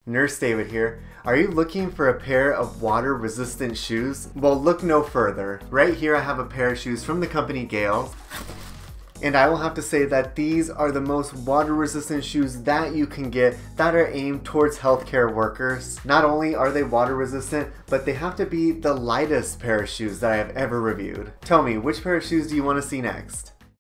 Nurse David here. Are you looking for a pair of water-resistant shoes? Well, look no further. Right here I have a pair of shoes from the company Gale. And I will have to say that these are the most water-resistant shoes that you can get that are aimed towards healthcare workers. Not only are they water-resistant, but they have to be the lightest pair of shoes that I have ever reviewed. Tell me, which pair of shoes do you want to see next?